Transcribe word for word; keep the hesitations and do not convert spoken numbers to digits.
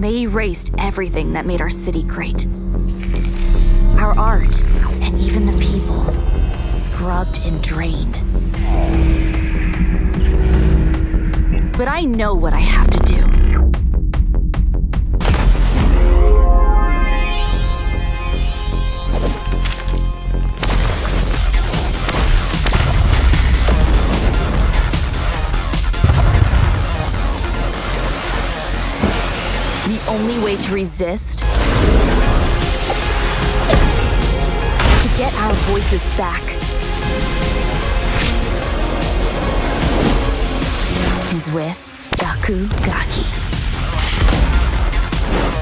They erased everything that made our city great. Our art, and even the people, scrubbed and drained. But I know what I have to do. The only way to resist, to get our voices back, is with Accompany Valah.